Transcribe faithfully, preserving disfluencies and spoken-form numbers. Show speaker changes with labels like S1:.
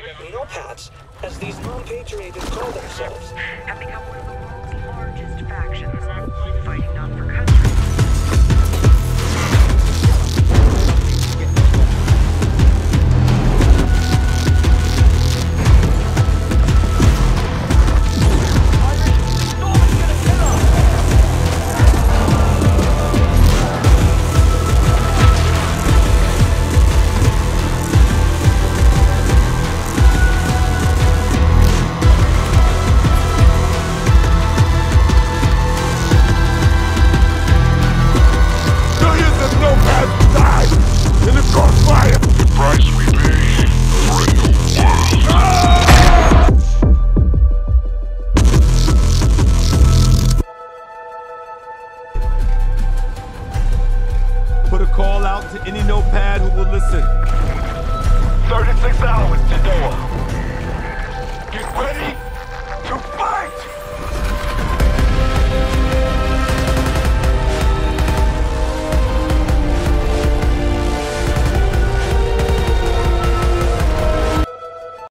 S1: No-Pats, as these non-patriots call themselves,
S2: have become one of the world's largest factions, fighting not for country,